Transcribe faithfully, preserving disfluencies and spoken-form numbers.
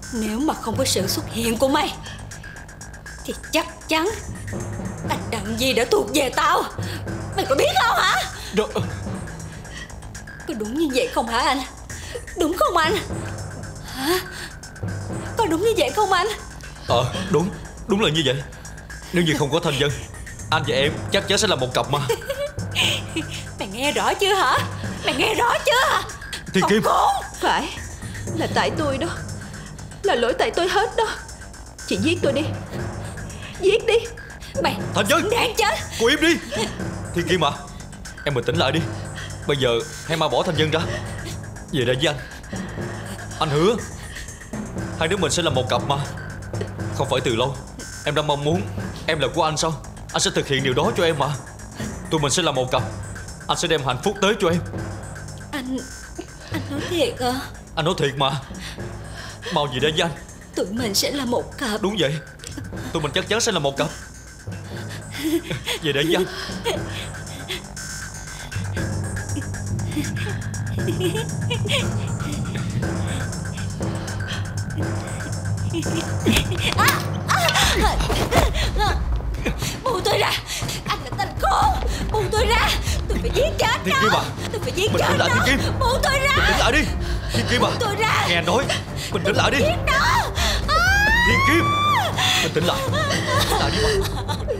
Nếu mà không có sự xuất hiện của mày thì chắc chắn anh Đặng Di đã thuộc về tao. Mày có biết không hả? Đó... Có đúng như vậy không hả anh? Đúng không anh? Hả? Có đúng như vậy không anh? Ờ đúng, đúng là như vậy. Nếu như không có Thanh Vân, anh và em chắc chắn sẽ là một cặp mà. Mày nghe rõ chưa hả? Mày nghe rõ chưa? Thiên Kim. Phải, là tại tôi đó. Là lỗi tại tôi hết đó. Chị giết tôi đi. Giết đi. Mày Thanh Vân, đáng chết. cô im đi. Thiên Kim à, em bình tĩnh lại đi. Bây giờ hãy mau bỏ Thanh Vân ra. Về đây với anh. Anh hứa hai đứa mình sẽ là một cặp mà. Không phải từ lâu em đã mong muốn em là của anh sao? Anh sẽ thực hiện điều đó cho em mà. Tụi mình sẽ là một cặp. Anh sẽ đem hạnh phúc tới cho em. Anh Anh nói thiệt à? Anh nói thiệt mà. Mau về đây với anh. Tụi mình sẽ là một cặp. Đúng vậy, tụi mình chắc chắn sẽ là một cặp. Về đây với anh. À, à, à. Buông tôi ra. Anh là tên khốn. Buông tôi ra. Tôi phải giết chết Thiên nó. Kim à, Tôi phải giết bình chết tĩnh lại nó. Thiên Kim. Buông tôi ra. Bình tĩnh lại đi Thiên Kim à. Buông tôi ra. Nghe anh nói, bình tĩnh lại đi. Giết nó. À. Thiên Kim, bình tĩnh lại. Lại đi mà.